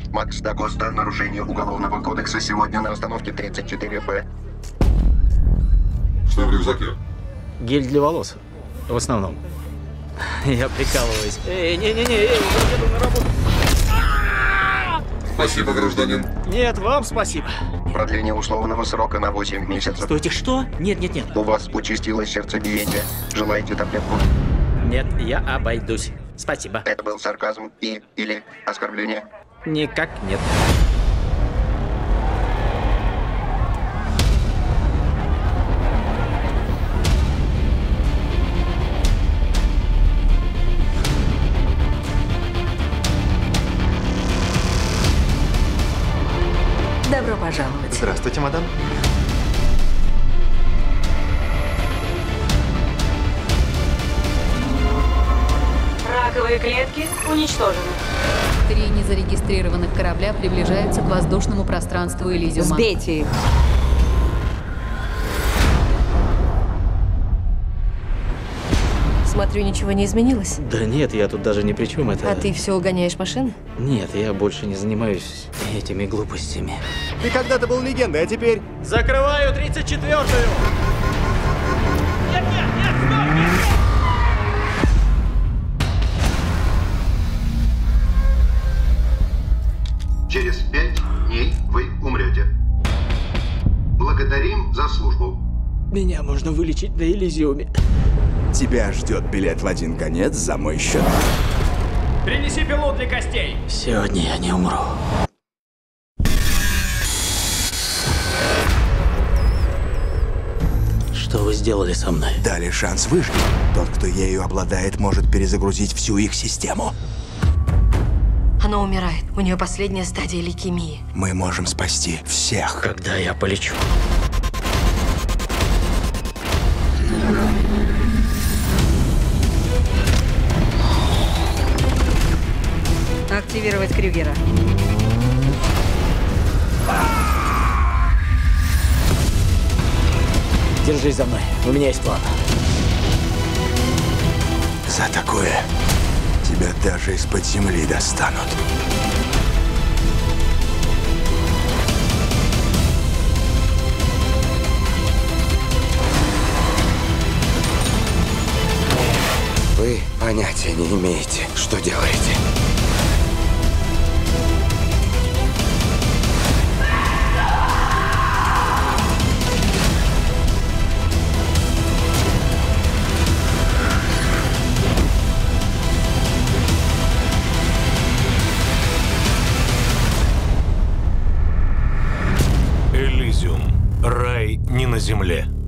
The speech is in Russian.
Макс да Коста, нарушение Уголовного кодекса сегодня на остановке 34Б. Что в рюкзаке? Гель для волос. В основном. Я прикалываюсь. Эй, не-не-не, я еду на работу. Спасибо, гражданин. Нет, вам спасибо. Продление условного срока на 8 месяцев. Стойте, что? Нет. У вас участилось сердцебиение. Желаете таблетку? Нет, я обойдусь. Спасибо. Это был сарказм или оскорбление? Никак нет. Добро пожаловать. Здравствуйте, мадам. Раковые клетки уничтожены. 3 незарегистрированных корабля приближаются к воздушному пространству Элизиума. Сбейте их. Смотрю, ничего не изменилось. Да нет, я тут даже ни при чем. Это... А ты все угоняешь машины? Нет, я больше не занимаюсь этими глупостями. Ты когда-то был легендой, а теперь... Закрываю 34-ю! Через 5 дней вы умрете. Благодарим за службу. Меня можно вылечить на Элизиуме. Тебя ждет билет в один конец за мой счет. Принеси пилу для костей. Сегодня я не умру. Что вы сделали со мной? Дали шанс выжить. Тот, кто ею обладает, может перезагрузить всю их систему. Она умирает. У нее последняя стадия лейкемии. Мы можем спасти всех. Когда я полечу? Активировать Крюгера. Держись за мной. У меня есть план. За такое тебя даже из-под земли достанут. Вы понятия не имеете, что делаете. Элизиум. Рай не на земле.